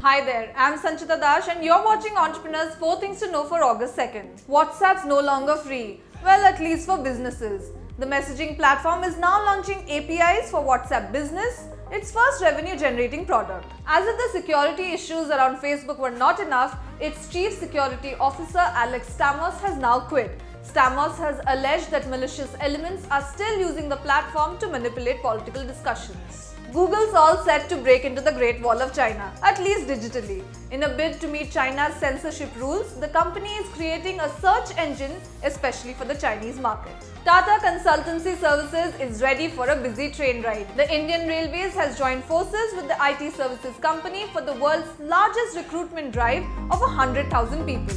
Hi there, I'm Sanchita Dash and you're watching Entrepreneurs 4 Things to Know for August 2nd. WhatsApp's no longer free. Well, at least for businesses. The messaging platform is now launching APIs for WhatsApp Business, its first revenue-generating product. As if the security issues around Facebook were not enough, its Chief Security Officer Alex Stamos has now quit. Stamos has alleged that malicious elements are still using the platform to manipulate political discussions. Google's all set to break into the Great Wall of China, at least digitally. In a bid to meet China's censorship rules, the company is creating a search engine especially for the Chinese market. Tata Consultancy Services is ready for a busy train ride. The Indian Railways has joined forces with the IT services company for the world's largest recruitment drive of 100,000 people.